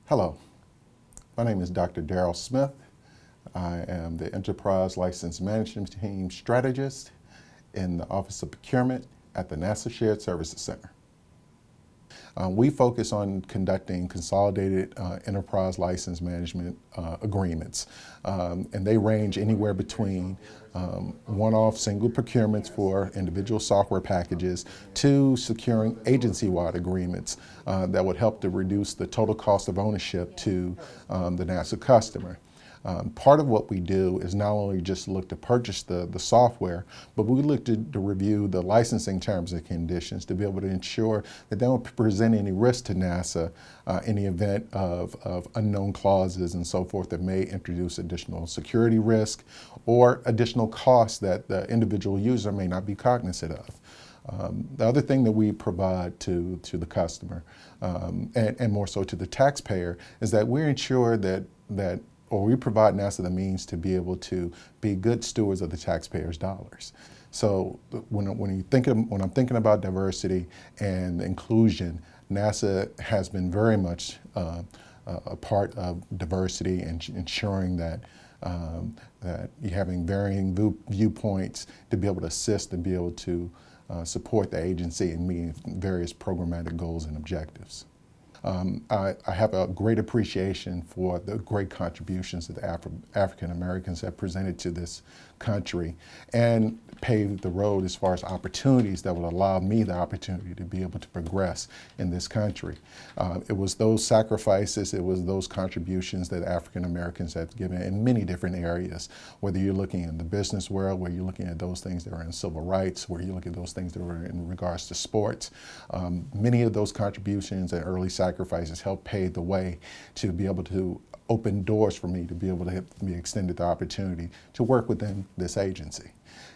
Hello, my name is Dr. Darryl Smith. I am the Enterprise License Management Team Strategist in the Office of Procurement at the NASA Shared Services Center. We focus on conducting consolidated enterprise license management agreements, and they range anywhere between one-off single procurements for individual software packages to securing agency-wide agreements that would help to reduce the total cost of ownership to the NASA customer. Part of what we do is not only just look to purchase the software, but we look to review the licensing terms and conditions to be able to ensure that they don't present any risk to NASA in the event of unknown clauses and so forth that may introduce additional security risk or additional costs that the individual user may not be cognizant of. The other thing that we provide to the customer, and more so to the taxpayer, is that we ensure that we provide NASA the means to be able to be good stewards of the taxpayers' dollars. So when I'm thinking about diversity and inclusion, NASA has been very much a part of diversity and ensuring that that you're having varying viewpoints to be able to assist and be able to support the agency in meeting various programmatic goals and objectives. I have a great appreciation for the great contributions that the African Americans have presented to this country and paved the road as far as opportunities that will allow me the opportunity to be able to progress in this country. It was those sacrifices, it was those contributions that African Americans have given in many different areas, whether you're looking in the business world, where you're looking at those things that are in civil rights, where you look at those things that are in regards to sports. Many of those contributions and early sacrifices helped pave the way to be able to open doors for me to be able to be extended the opportunity to work within this agency.